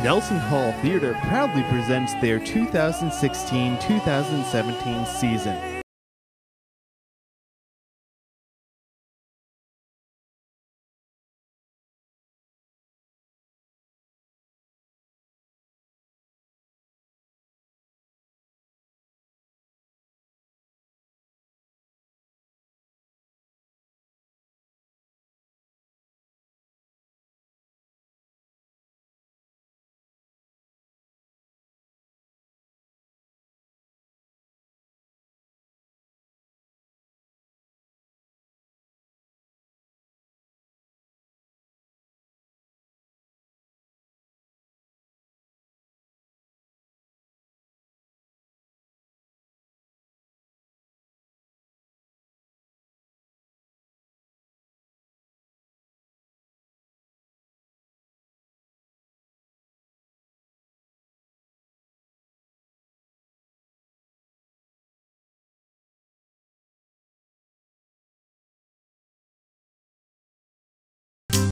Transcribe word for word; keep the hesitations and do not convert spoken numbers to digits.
Nelson Hall Theater proudly presents their two thousand sixteen two thousand seventeen season.